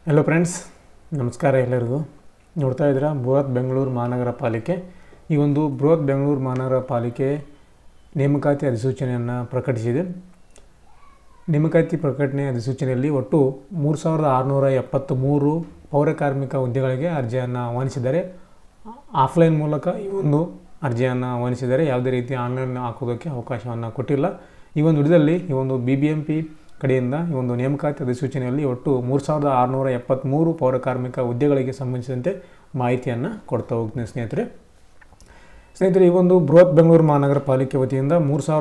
Hello friends, ನಮಸ್ಕಾರ ಎಲ್ಲರಿಗೂ. ನೋಡ್ತಾ ಇದ್ದೀರಾ ಬೃಹತ್ ಬೆಂಗಳೂರು ಮಹಾನಗರ ಪಾಲಿಕೆ. ಈ ಒಂದು ಬೃಹತ್ ಬೆಂಗಳೂರು ಮಹಾನಗರ ಪಾಲಿಕೆ ನೇಮಕಾತಿ ಅಧಿಸೂಚನೆಯನ್ನು ಪ್ರಕಟಿಸಿದೆ. ನೇಮಕಾತಿ ಪ್ರಕಟಣೆ ಅಧಿಸೂಚನೆಯಲ್ಲಿ ಒಟ್ಟು 3673 ಪೌರ ಕಾರ್ಮಿಕ ಹುದ್ದೆಗಳಿಗೆ ಅರ್ಜಿಯನ್ನು ಆಹ್ವಾನಿಸಿದ್ದಾರೆ. ಆಫ್ಲೈನ್ ಮೂಲಕ ಈ ಒಂದು ಅರ್ಜಿಯನ್ನು ಆಹ್ವಾನಿಸಿದ್ದಾರೆ. ಯಾವುದೇ ರೀತಿ ಆನ್ಲೈನ್ ಹಾಕೋದಕ್ಕೆ ಅವಕಾಶವನ್ನು ಕೊಟ್ಟಿಲ್ಲ. ಈ ಒಂದು ವಿಡಿಯೋದಲ್ಲಿ ಈ ಒಂದು BBMP ಕಡೆಯಿಂದ ಈ ಒಂದು ನೇಮಕಾತಿ ಅಧಿಸೂಚನೆಯಲ್ಲಿ ಒಟ್ಟು 3673 ಪೌರ ಕಾರ್ಮಿಕ ಹುದ್ದೆಗಳಿಗೆ ಸಂಬಂಧಿಸಿದಂತೆ ಮಾಹಿತಿಯನ್ನು ಕೊಡ್ತಾ ಹೋಗ್ತೀನಿ ಸ್ನೇಹಿತರೆ. ಈ ಒಂದು ಬೃಹತ್ ಬೆಂಗಳೂರು ಮಹಾನಗರ ಪಾಲಿಕೆ ವತಿಯಿಂದ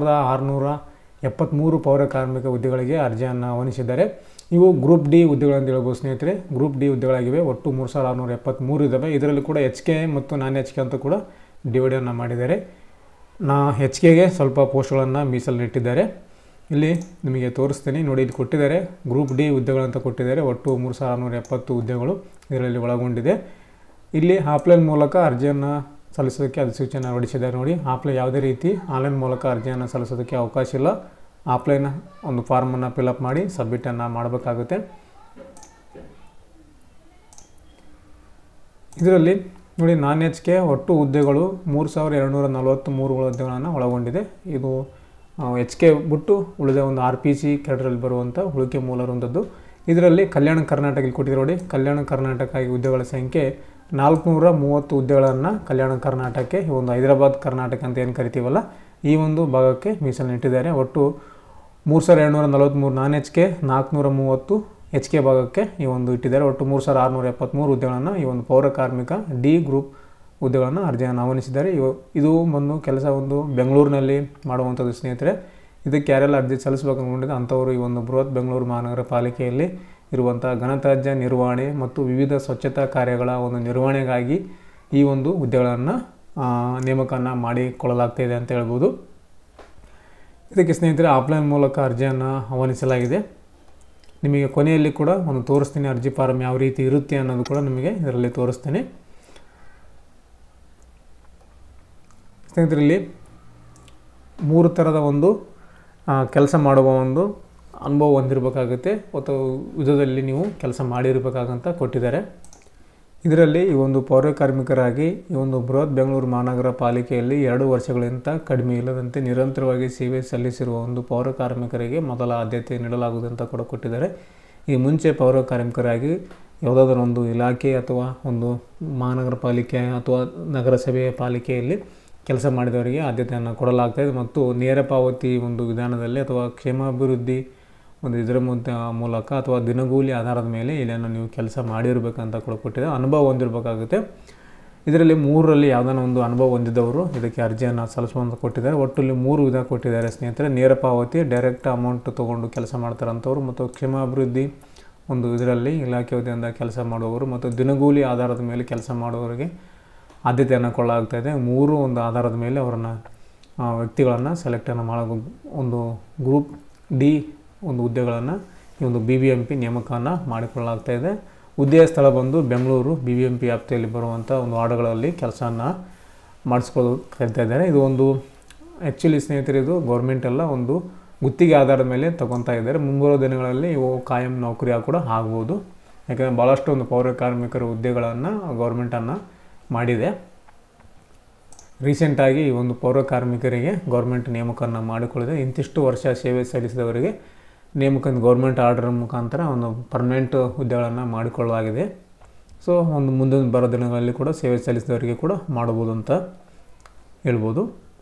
3673 ಪೌರ ಕಾರ್ಮಿಕ ಹುದ್ದೆಗಳಿಗೆ ಅರ್ಜಿಯನ್ನು ಆಹ್ವಾನಿಸಿದ್ದಾರೆ. ಇವು ಗ್ರೂಪ್ ಡಿ ಹುದ್ದೆಗಳಂತ ಹೇಳ್ಬೋದು ಸ್ನೇಹಿತರೆ. ಗ್ರೂಪ್ ಡಿ ಹುದ್ದೆಗಳಾಗಿವೆ. ಒಟ್ಟು 3673 ಇದ್ದಾವೆ. ಇದರಲ್ಲಿ ಕೂಡ HK ಮತ್ತು ನಾನ್ HK ಅಂತ ಕೂಡ ಡಿವೈಡನ್ನು ಮಾಡಿದ್ದಾರೆ. HKಗೆ ಸ್ವಲ್ಪ ಪೋಸ್ಟ್ಗಳನ್ನು ಮೀಸಲಿಟ್ಟಿದ್ದಾರೆ. ಇಲ್ಲಿ ನಿಮಗೆ ತೋರಿಸ್ತೀನಿ ನೋಡಿ. ಇಲ್ಲಿ ಕೊಟ್ಟಿದ್ದಾರೆ ಗ್ರೂಪ್ ಡಿ ಹುದ್ದೆಗಳಂತ ಕೊಟ್ಟಿದ್ದಾರೆ. ಒಟ್ಟು 3670 ಹುದ್ದೆಗಳು ಇದರಲ್ಲಿ ಒಳಗೊಂಡಿದೆ. ಇಲ್ಲಿ ಆಫ್ಲೈನ್ ಮೂಲಕ ಅರ್ಜಿಯನ್ನು ಸಲ್ಲಿಸೋದಕ್ಕೆ ಅಧಿಸೂಚನೆ ಹೊರಡಿಸಿದ್ದಾರೆ. ನೋಡಿ, ಆಫ್ಲೈನ್ ಯಾವುದೇ ರೀತಿ ಆನ್ಲೈನ್ ಮೂಲಕ ಅರ್ಜಿಯನ್ನು ಸಲ್ಲಿಸೋದಕ್ಕೆ ಅವಕಾಶ ಇಲ್ಲ. ಆಫ್ಲೈನ್ ಒಂದು ಫಾರ್ಮನ್ನು ಫಿಲಪ್ ಮಾಡಿ ಸಬ್ಮಿಟನ್ನು ಮಾಡಬೇಕಾಗುತ್ತೆ. ಇದರಲ್ಲಿ ನೋಡಿ, ನಾನ್ HK ಒಟ್ಟು ಹುದ್ದೆಗಳು 3243 ಹುದ್ದೆಗಳನ್ನು ಒಳಗೊಂಡಿದೆ. ಇದು HK ಬಿಟ್ಟು ಉಳಿದ ಒಂದು RPC ಕೆಳರಲ್ಲಿ ಬರುವಂಥ ಉಳಿಕೆ ಮೂಲರುವಂಥದ್ದು. ಇದರಲ್ಲಿ ಕಲ್ಯಾಣ ಕರ್ನಾಟಕ ಇಲ್ಲಿ ಕೊಟ್ಟಿದ್ದಾರೆ ನೋಡಿ. ಕಲ್ಯಾಣ ಕರ್ನಾಟಕ ಹುದ್ದೆಗಳ ಸಂಖ್ಯೆ 430 ಹುದ್ದೆಗಳನ್ನು ಕಲ್ಯಾಣ ಕರ್ನಾಟಕಕ್ಕೆ, ಈ ಒಂದು ಹೈದರಾಬಾದ್ ಕರ್ನಾಟಕ ಅಂತ ಏನು ಕರಿತೀವಲ್ಲ ಈ ಒಂದು ಭಾಗಕ್ಕೆ ಮೀಸಲಿಟ್ಟಿದ್ದಾರೆ. ಒಟ್ಟು 3243 ನಾನ್ HK, 430 HK ಭಾಗಕ್ಕೆ ಈ ಒಂದು ಇಟ್ಟಿದ್ದಾರೆ. ಒಟ್ಟು 3673 ಹುದ್ದೆಗಳನ್ನು ಈ ಒಂದು ಪೌರ ಕಾರ್ಮಿಕ ಡಿ ಗ್ರೂಪ್ ಹುದ್ದೆಗಳನ್ನು ಅರ್ಜಿಯನ್ನು ಆಹ್ವಾನಿಸಿದ್ದಾರೆ. ಇದು ಬಂದು ಕೆಲಸ ಒಂದು ಬೆಂಗಳೂರಿನಲ್ಲಿ ಮಾಡುವಂಥದ್ದು ಸ್ನೇಹಿತರೆ. ಇದಕ್ಕೆ ಯಾರೆಲ್ಲ ಅರ್ಜಿ ಸಲ್ಲಿಸಬೇಕು ಅಂದ್ಕೊಂಡಿದೆ ಅಂಥವರು ಈ ಒಂದು ಬೃಹತ್ ಬೆಂಗಳೂರು ಮಹಾನಗರ ಪಾಲಿಕೆಯಲ್ಲಿ ಇರುವಂಥ ಘನತ್ಯಾಜ್ಯ ನಿರ್ವಹಣೆ ಮತ್ತು ವಿವಿಧ ಸ್ವಚ್ಛತಾ ಕಾರ್ಯಗಳ ಒಂದು ನಿರ್ವಹಣೆಗಾಗಿ ಈ ಒಂದು ಹುದ್ದೆಗಳನ್ನು ನೇಮಕವನ್ನು ಮಾಡಿಕೊಳ್ಳಲಾಗ್ತಾಯಿದೆ ಅಂತ ಹೇಳ್ಬೋದು. ಇದಕ್ಕೆ ಸ್ನೇಹಿತರೆ ಆಫ್ಲೈನ್ ಮೂಲಕ ಅರ್ಜಿಯನ್ನು ಆಹ್ವಾನಿಸಲಾಗಿದೆ. ನಿಮಗೆ ಕೊನೆಯಲ್ಲಿ ಕೂಡ ಒಂದು ತೋರಿಸ್ತೀನಿ ಅರ್ಜಿ ಫಾರಮ್ ಯಾವ ರೀತಿ ಇರುತ್ತೆ ಅನ್ನೋದು ಕೂಡ ನಿಮಗೆ ಇದರಲ್ಲಿ ತೋರಿಸ್ತೀನಿ ಸ್ನೇಹಿತರಲ್ಲಿ. 3 ಥರದ ಒಂದು ಕೆಲಸ ಮಾಡುವ ಒಂದು ಅನುಭವ ಹೊಂದಿರಬೇಕಾಗುತ್ತೆ ಅಥವಾ ವಿಧದಲ್ಲಿ ನೀವು ಕೆಲಸ ಮಾಡಿರಬೇಕಾಗಂತ ಕೊಟ್ಟಿದ್ದಾರೆ. ಇದರಲ್ಲಿ ಈ ಒಂದು ಪೌರ ಕಾರ್ಮಿಕರಾಗಿ ಈ ಒಂದು ಬೃಹತ್ ಬೆಂಗಳೂರು ಮಹಾನಗರ ಪಾಲಿಕೆಯಲ್ಲಿ 2 ವರ್ಷಗಳಿಗಿಂತ ಕಡಿಮೆ ಇಲ್ಲದಂತೆ ನಿರಂತರವಾಗಿ ಸೇವೆ ಸಲ್ಲಿಸಿರುವ ಒಂದು ಪೌರ ಕಾರ್ಮಿಕರಿಗೆ ಮೊದಲ ಆದ್ಯತೆ ನೀಡಲಾಗುವುದು ಅಂತ ಕೂಡ ಕೊಟ್ಟಿದ್ದಾರೆ. ಈ ಮುಂಚೆ ಪೌರ ಕಾರ್ಮಿಕರಾಗಿ ಯಾವುದಾದ್ರೂ ಒಂದು ಇಲಾಖೆ ಅಥವಾ ಒಂದು ಮಹಾನಗರ ಪಾಲಿಕೆ ಅಥವಾ ನಗರಸಭೆಯ ಪಾಲಿಕೆಯಲ್ಲಿ ಕೆಲಸ ಮಾಡಿದವರಿಗೆ ಆದ್ಯತೆಯನ್ನು ಕೊಡಲಾಗ್ತಾಯಿದೆ. ಮತ್ತು ನೇರ ಪಾವತಿ ಒಂದು ವಿಧಾನದಲ್ಲಿ ಅಥವಾ ಕ್ಷೇಮಾಭಿವೃದ್ಧಿ ಒಂದು ಇದರ ಮೂಲಕ ಅಥವಾ ದಿನಗೂಲಿ ಆಧಾರದ ಮೇಲೆ ಇಲ್ಲೇನೋ ನೀವು ಕೆಲಸ ಮಾಡಿರಬೇಕಂತ ಕೂಡ ಕೊಟ್ಟಿದೆ. ಅನುಭವ ಹೊಂದಿರಬೇಕಾಗುತ್ತೆ. ಇದರಲ್ಲಿ 3ರಲ್ಲಿ ಯಾವುದಾನ ಒಂದು ಅನುಭವ ಹೊಂದಿದ್ದವರು ಇದಕ್ಕೆ ಅರ್ಜಿಯನ್ನು ಸಲ್ಲಿಸುವಂತ ಕೊಟ್ಟಿದ್ದಾರೆ. ಒಟ್ಟಲ್ಲಿ 3 ವಿಧ ಕೊಟ್ಟಿದ್ದಾರೆ ಸ್ನೇಹಿತರೆ. ನೇರ ಪಾವತಿ, ಡೈರೆಕ್ಟ್ ಅಮೌಂಟ್ ತೊಗೊಂಡು ಕೆಲಸ ಮಾಡ್ತಾರಂಥವ್ರು, ಮತ್ತು ಕ್ಷೇಮಾಭಿವೃದ್ಧಿ ಒಂದು ಇದರಲ್ಲಿ ಇಲಾಖೆ ವತಿಯಿಂದ ಕೆಲಸ ಮಾಡುವವರು, ಮತ್ತು ದಿನಗೂಲಿ ಆಧಾರದ ಮೇಲೆ ಕೆಲಸ ಮಾಡುವವರಿಗೆ ಆದ್ಯತೆಯನ್ನು ಕೊಡಲಾಗ್ತಾಯಿದೆ. 3 ಒಂದು ಆಧಾರದ ಮೇಲೆ ಅವರನ್ನು ವ್ಯಕ್ತಿಗಳನ್ನು ಸೆಲೆಕ್ಟನ್ನು ಮಾಡೋ ಒಂದು ಗ್ರೂಪ್ ಡಿ ಒಂದು ಹುದ್ದೆಗಳನ್ನು ಈ ಒಂದು BBMP ನೇಮಕವನ್ನು ಮಾಡಿಕೊಳ್ಳಲಾಗ್ತಾಯಿದೆ. ಹುದ್ದೆಯ ಸ್ಥಳ ಬಂದು ಬೆಂಗಳೂರು BBMP ವ್ಯಾಪ್ತಿಯಲ್ಲಿ ಬರುವಂಥ ಒಂದು ವಾರ್ಡ್ಗಳಲ್ಲಿ ಕೆಲಸವನ್ನು ಮಾಡಿಸ್ಕೊಳ್ಳೋದು ಕರಿತಾ ಇದ್ದಾರೆ. ಇದು ಒಂದು ಆ್ಯಕ್ಚುಲಿ ಸ್ನೇಹಿತರೆ ಇದು ಗೌರ್ಮೆಂಟ್ ಎಲ್ಲ ಒಂದು ಗುತ್ತಿಗೆ ಆಧಾರದ ಮೇಲೆ ತಗೊತಾ ಇದ್ದಾರೆ. ಮುಂಬರುವ ದಿನಗಳಲ್ಲಿ ಇವು ಕಾಯಂ ನೌಕರಿ ಕೂಡ ಆಗ್ಬೋದು. ಯಾಕೆಂದರೆ ಭಾಳಷ್ಟು ಒಂದು ಪೌರ ಕಾರ್ಮಿಕರ ಹುದ್ದೆಗಳನ್ನು ಗೌರ್ಮೆಂಟನ್ನು ಮಾಡಿದೆ. ರೀಸೆಂಟಾಗಿ ಈ ಒಂದು ಪೌರ ಕಾರ್ಮಿಕರಿಗೆ ಗೌರ್ಮೆಂಟ್ ನೇಮಕವನ್ನು ಮಾಡಿಕೊಳ್ಳಿದೆ. ಇಂತಿಷ್ಟು ವರ್ಷ ಸೇವೆ ಸಲ್ಲಿಸಿದವರಿಗೆ ನೇಮಕ ಗೌರ್ಮೆಂಟ್ ಆರ್ಡರ್ ಮುಖಾಂತರ ಒಂದು ಪರ್ಮನೆಂಟ್ ಹುದ್ದೆಗಳನ್ನು ಮಾಡಿಕೊಳ್ಳಲಾಗಿದೆ. ಸೊ ಒಂದು ಮುಂದಿನ ಬರೋ ದಿನಗಳಲ್ಲಿ ಕೂಡ ಸೇವೆ ಸಲ್ಲಿಸಿದವರಿಗೆ ಕೂಡ ಮಾಡಬಹುದು ಅಂತ ಹೇಳ್ಬೋದು.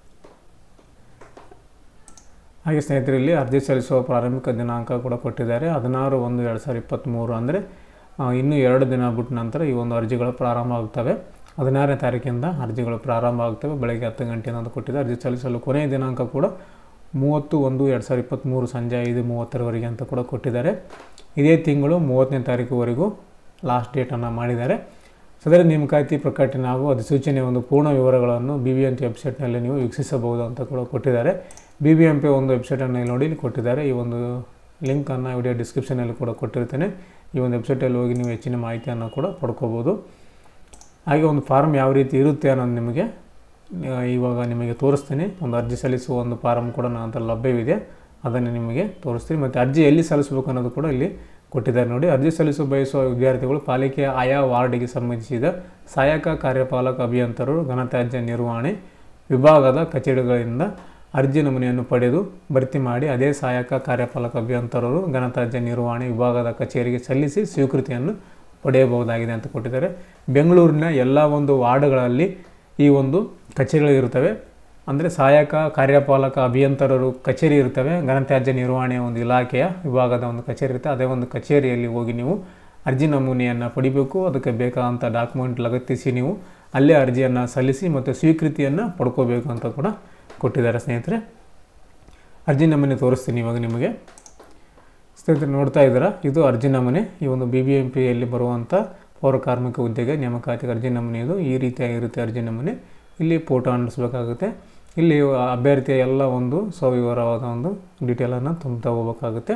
ಹಾಗೆ ಸ್ನೇಹಿತರಲ್ಲಿ ಅರ್ಜಿ ಸಲ್ಲಿಸುವ ಪ್ರಾರಂಭಿಕ ದಿನಾಂಕ ಕೂಡ ಕೊಟ್ಟಿದ್ದಾರೆ. 16/1/2023 ಅಂದರೆ ಇನ್ನೂ 2 ದಿನ ಬಿಟ್ಟ ನಂತರ ಈ ಒಂದು ಅರ್ಜಿಗಳು ಪ್ರಾರಂಭ ಆಗ್ತವೆ. 16ನೇ ತಾರೀಕಿಂದ ಅರ್ಜಿಗಳು ಪ್ರಾರಂಭ ಆಗ್ತವೆ. ಬೆಳಗ್ಗೆ 10 ಗಂಟೆಯಿಂದ ಅಂತ ಕೊಟ್ಟಿದ್ದಾರೆ. ಅರ್ಜಿ ಸಲ್ಲಿಸಲು ಕೊನೆಯ ದಿನಾಂಕ ಕೂಡ 30/1/2023 ಸಂಜೆ 5:30ವರೆಗೆ ಅಂತ ಕೂಡ ಕೊಟ್ಟಿದ್ದಾರೆ. ಇದೇ ತಿಂಗಳು 30ನೇ ತಾರೀಕುವರೆಗೂ ಲಾಸ್ಟ್ ಡೇಟನ್ನು ಮಾಡಿದ್ದಾರೆ. ಸದರಿ ನೇಮಕಾತಿ ಪ್ರಕಟಣೆ ಹಾಗೂ ಅಧಿಸೂಚನೆಯ ಒಂದು ಪೂರ್ಣ ವಿವರಗಳನ್ನು BBMP ವೆಬ್ಸೈಟ್ನಲ್ಲಿ ನೀವು ವೀಕ್ಷಿಸಬಹುದು ಅಂತ ಕೂಡ ಕೊಟ್ಟಿದ್ದಾರೆ. BBMP ಒಂದು ವೆಬ್ಸೈಟನ್ನು ನೋಡಿ ಇಲ್ಲಿ ಕೊಟ್ಟಿದ್ದಾರೆ. ಈ ಒಂದು ಲಿಂಕನ್ನು ವಿಡಿಯೋ ಡಿಸ್ಕ್ರಿಪ್ಷನಲ್ಲಿ ಕೂಡ ಕೊಟ್ಟಿರ್ತೇನೆ. ಈ ಒಂದು ವೆಬ್ಸೈಟಲ್ಲಿ ಹೋಗಿ ನೀವು ಹೆಚ್ಚಿನ ಮಾಹಿತಿಯನ್ನು ಕೂಡ ಪಡ್ಕೋಬೋದು. ಹಾಗೆ ಒಂದು ಫಾರ್ಮ್ ಯಾವ ರೀತಿ ಇರುತ್ತೆ ಅನ್ನೋದು ನಿಮಗೆ ಇವಾಗ ನಿಮಗೆ ತೋರಿಸ್ತೀನಿ. ಒಂದು ಅರ್ಜಿ ಸಲ್ಲಿಸುವ ಒಂದು ಫಾರಮ್ ಕೂಡ ನನ್ನ ಹತ್ರ ಲಭ್ಯವಿದೆ, ಅದನ್ನು ನಿಮಗೆ ತೋರಿಸ್ತೀನಿ. ಮತ್ತು ಅರ್ಜಿ ಎಲ್ಲಿ ಸಲ್ಲಿಸಬೇಕು ಅನ್ನೋದು ಕೂಡ ಇಲ್ಲಿ ಕೊಟ್ಟಿದ್ದಾರೆ ನೋಡಿ. ಅರ್ಜಿ ಸಲ್ಲಿಸಲು ಬಯಸುವ ವಿದ್ಯಾರ್ಥಿಗಳು ಪಾಲಿಕೆಯ ಆಯಾ ವಾರ್ಡಿಗೆ ಸಂಬಂಧಿಸಿದ ಸಹಾಯಕ ಕಾರ್ಯಪಾಲಕ ಅಭಿಯಂತರರು ಘನತ್ಯಾಜ್ಯ ನಿರ್ವಹಣೆ ವಿಭಾಗದ ಕಚೇರಿಗಳಿಂದ ಅರ್ಜಿ ನಮೂನೆಯನ್ನು ಪಡೆದು ಭರ್ತಿ ಮಾಡಿ ಅದೇ ಸಹಾಯಕ ಕಾರ್ಯಪಾಲಕ ಅಭಿಯಂತರರು ಘನತ್ಯಾಜ್ಯ ನಿರ್ವಹಣೆ ವಿಭಾಗದ ಕಚೇರಿಗೆ ಸಲ್ಲಿಸಿ ಸ್ವೀಕೃತಿಯನ್ನು ಪಡೆಯಬಹುದಾಗಿದೆ ಅಂತ ಕೊಟ್ಟಿದ್ದಾರೆ. ಬೆಂಗಳೂರಿನ ಎಲ್ಲ ಒಂದು ವಾರ್ಡ್ಗಳಲ್ಲಿ ಈ ಒಂದು ಕಚೇರಿಗಳಿರುತ್ತವೆ. ಅಂದರೆ ಸಹಾಯಕ ಕಾರ್ಯಪಾಲಕ ಅಭಿಯಂತರರು ಕಚೇರಿ ಇರ್ತವೆ. ಘನತ್ಯಾಜ್ಯ ನಿರ್ವಹಣೆಯ ಒಂದು ಇಲಾಖೆಯ ವಿಭಾಗದ ಒಂದು ಕಚೇರಿ ಇರುತ್ತೆ. ಅದೇ ಒಂದು ಕಚೇರಿಯಲ್ಲಿ ಹೋಗಿ ನೀವು ಅರ್ಜಿ ನಮೂನೆಯನ್ನು ಪಡಿಬೇಕು. ಅದಕ್ಕೆ ಬೇಕಾದಂಥ ಡಾಕ್ಯುಮೆಂಟ್ ಲಗತ್ತಿಸಿ ನೀವು ಅಲ್ಲೇ ಅರ್ಜಿಯನ್ನು ಸಲ್ಲಿಸಿ ಮತ್ತು ಸ್ವೀಕೃತಿಯನ್ನು ಪಡ್ಕೋಬೇಕು ಅಂತ ಕೂಡ ಕೊಟ್ಟಿದ್ದಾರೆ ಸ್ನೇಹಿತರೆ. ಅರ್ಜಿ ನಮೂನೆ ತೋರಿಸ್ತೀನಿ ಇವಾಗ ನಿಮಗೆ. ಸ್ನೇಹಿತರೆ ನೋಡ್ತಾ ಇದ್ದೀರಾ, ಇದು ಅರ್ಜಿ ನಮೂನೆ. ಈ ಒಂದು BBMPಯಲ್ಲಿ ಬರುವಂಥ ಪೌರ ಕಾರ್ಮಿಕ ಹುದ್ದೆಗೆ ನೇಮಕಾತಿಗೆ ಅರ್ಜಿ ನಮೂನೆ ಇದು ಈ ರೀತಿಯಾಗಿರುತ್ತೆ ಅರ್ಜಿ ನಮೂನೆ. ಇಲ್ಲಿ ಫೋಟೋ ಅಂಟಿಸ್ಬೇಕಾಗುತ್ತೆ. ಇಲ್ಲಿ ಅಭ್ಯರ್ಥಿಯ ಎಲ್ಲ ಒಂದು ಸವಿವರವಾದ ಒಂದು ಡೀಟೇಲನ್ನು ತುಂಬ್ತಾ ಹೋಗ್ಬೇಕಾಗುತ್ತೆ.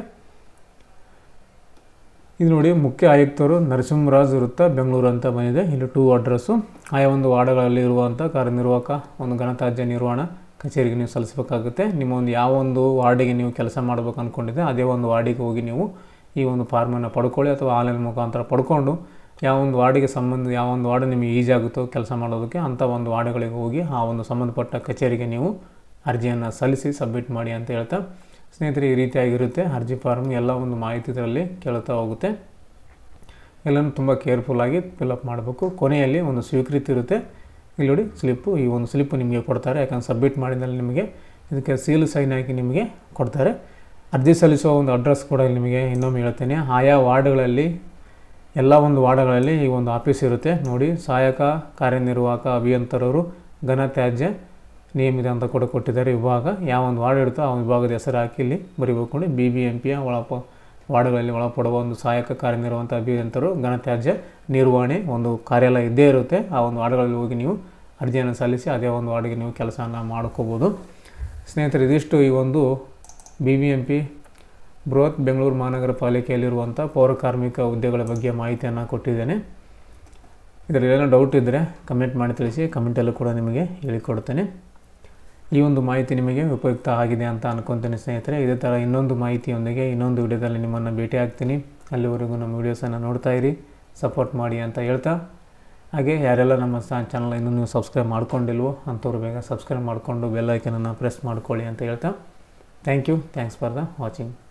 ಇದು ನೋಡಿ, ಮುಖ್ಯ ಆಯುಕ್ತರು ನರಸಿಂಹರಾಜ್ ವೃತ್ತ ಬೆಂಗಳೂರು ಅಂತ ಬಂದಿದೆ. ಇಲ್ಲಿ 2 ಅಡ್ರೆಸ್ಸು. ಆಯಾ ಒಂದು ವಾರ್ಡ್ಗಳಲ್ಲಿ ಇರುವಂಥ ಕಾರ್ಯನಿರ್ವಾಹಕ ಒಂದು ಘನತ್ಯಾಜ್ಯ ನಿರ್ವಹಣಾ ಕಚೇರಿಗೆ ನೀವು ಸಲ್ಲಿಸಬೇಕಾಗುತ್ತೆ. ನಿಮ್ಮ ಒಂದು ಯಾವ ಒಂದು ವಾರ್ಡಿಗೆ ನೀವು ಕೆಲಸ ಮಾಡಬೇಕು ಅಂದ್ಕೊಂಡಿದ್ದೆ ಅದೇ ಒಂದು ವಾರ್ಡಿಗೆ ಹೋಗಿ ನೀವು ಈ ಒಂದು ಫಾರ್ಮನ್ನು ಪಡ್ಕೊಳ್ಳಿ ಅಥವಾ ಆನ್ಲೈನ್ ಮುಖಾಂತರ ಪಡ್ಕೊಂಡು ಯಾವ ಒಂದು ವಾರ್ಡಿಗೆ ಯಾವ ಒಂದು ವಾರ್ಡ್ ನಿಮಗೆ ಈಜಿ ಆಗುತ್ತೋ ಕೆಲಸ ಮಾಡೋದಕ್ಕೆ ಅಂಥ ಒಂದು ವಾರ್ಡ್ಗಳಿಗೆ ಹೋಗಿ ಆ ಒಂದು ಸಂಬಂಧಪಟ್ಟ ಕಚೇರಿಗೆ ನೀವು ಅರ್ಜಿಯನ್ನು ಸಲ್ಲಿಸಿ ಸಬ್ಮಿಟ್ ಮಾಡಿ ಅಂತ ಹೇಳ್ತಾ ಸ್ನೇಹಿತರೆ, ಈ ರೀತಿಯಾಗಿರುತ್ತೆ ಅರ್ಜಿ ಫಾರ್ಮ್. ಎಲ್ಲ ಒಂದು ಮಾಹಿತಿ ಇದರಲ್ಲಿ ಕೇಳ್ತಾ ಹೋಗುತ್ತೆ. ಎಲ್ಲನೂ ತುಂಬ ಕೇರ್ಫುಲ್ಲಾಗಿ ಫಿಲಪ್ ಮಾಡಬೇಕು. ಕೊನೆಯಲ್ಲಿ ಒಂದು ಸ್ವೀಕೃತಿ ಇರುತ್ತೆ. ಇಲ್ಲಿ ನೋಡಿ ಸ್ಲಿಪ್ಪು, ಈ ಒಂದು ಸ್ಲಿಪ್ಪು ನಿಮಗೆ ಕೊಡ್ತಾರೆ. ಯಾಕಂದ್ರೆ ಸಬ್ಮಿಟ್ ಮಾಡಿದಲ್ಲಿ ನಿಮಗೆ ಇದಕ್ಕೆ ಸೀಲ್ ಸೈನ್ ಹಾಕಿ ನಿಮಗೆ ಕೊಡ್ತಾರೆ. ಅರ್ಜಿ ಸಲ್ಲಿಸುವ ಒಂದು ಅಡ್ರೆಸ್ ಕೂಡ ನಿಮಗೆ ಇನ್ನೊಮ್ಮೆ ಹೇಳ್ತೇನೆ. ಆಯಾ ವಾರ್ಡ್ಗಳಲ್ಲಿ ಎಲ್ಲ ಒಂದು ವಾರ್ಡ್ಗಳಲ್ಲಿ ಈ ಒಂದು ಆಫೀಸ್ ಇರುತ್ತೆ ನೋಡಿ. ಸಹಾಯಕ ಕಾರ್ಯನಿರ್ವಾಹಕ ಅಭಿಯಂತರರು ಘನತ್ಯಾಜ್ಯ ನಿಯಮಿತ ಅಂತ ಕೂಡ ಕೊಟ್ಟಿದ್ದಾರೆ ವಿಭಾಗ. ಯಾವ ಒಂದು ವಾರ್ಡ್ ಇರುತ್ತೋ ಆ ವಿಭಾಗದ ಹೆಸರು ಹಾಕಿ ಇಲ್ಲಿ ಬರೀಬೇಕು ನೋಡಿ. BBMPಯ ವಾರ್ಡ್ಗಳಲ್ಲಿ ಒಳಪಡುವ ಒಂದು ಸಹಾಯಕ ಕಾರ್ಯನಿರ್ವಾಹಕ ಅಭಿಯಂತರರು ಘನತ್ಯಾಜ್ಯ ನಿರ್ವಹಣೆ ಒಂದು ಕಾರ್ಯಾಲಯ ಇದ್ದೇ ಇರುತ್ತೆ. ಆ ಒಂದು ವಾರ್ಡ್ಗಳಲ್ಲಿ ಹೋಗಿ ನೀವು ಅರ್ಜಿಯನ್ನು ಸಲ್ಲಿಸಿ ಅದೇ ಒಂದು ವಾರ್ಡ್ಗೆ ನೀವು ಕೆಲಸವನ್ನು ಮಾಡ್ಕೋಬೋದು. ಸ್ನೇಹಿತರೆ, ಇದಿಷ್ಟು ಈ ಒಂದು BBMP ಬೃಹತ್ ಬೆಂಗಳೂರು ಮಹಾನಗರ ಪಾಲಿಕೆಯಲ್ಲಿರುವಂಥ ಪೌರ ಕಾರ್ಮಿಕ ಹುದ್ದೆಗಳ ಬಗ್ಗೆ ಮಾಹಿತಿಯನ್ನು ಕೊಟ್ಟಿದ್ದೇನೆ. ಇದರಲ್ಲಿ ಏನೋ ಡೌಟ್ ಇದ್ದರೆ ಕಮೆಂಟ್ ಮಾಡಿ ತಿಳಿಸಿ. ಕಮೆಂಟಲ್ಲೂ ಕೂಡ ನಿಮಗೆ ಹೇಳಿಕೊಡ್ತೇನೆ. ಈ ಒಂದು ಮಾಹಿತಿ ನಿಮಗೆ ಉಪಯುಕ್ತ ಆಗಿದೆ ಅಂತ ಅನ್ಕೊತೀನಿ ಸ್ನೇಹಿತರೆ. ಇದೇ ಥರ ಇನ್ನೊಂದು ಮಾಹಿತಿಯೊಂದಿಗೆ ಇನ್ನೊಂದು ವಿಡಿಯೋದಲ್ಲಿ ನಿಮ್ಮನ್ನು ಭೇಟಿ ಆಗ್ತೀನಿ. ಅಲ್ಲಿವರೆಗೂ ನಮ್ಮ ವೀಡಿಯೋಸನ್ನು ನೋಡ್ತಾ ಇರಿ, ಸಪೋರ್ಟ್ ಮಾಡಿ ಅಂತ ಹೇಳ್ತಾ, ಹಾಗೆ ಯಾರೆಲ್ಲ ನಮ್ಮ ಚಾನಲ್ ಇನ್ನೂ ನೀವು ಸಬ್ಸ್ಕ್ರೈಬ್ ಮಾಡ್ಕೊಂಡಿಲ್ವೋ ಅಂಥವ್ರು ಬೇಗ ಸಬ್ಸ್ಕ್ರೈಬ್ ಮಾಡಿಕೊಂಡು ಬೆಲ್ ಐಕನನ್ನು ಪ್ರೆಸ್ ಮಾಡ್ಕೊಳ್ಳಿ ಅಂತ ಹೇಳ್ತಾ, thank you. Thanks for the watching.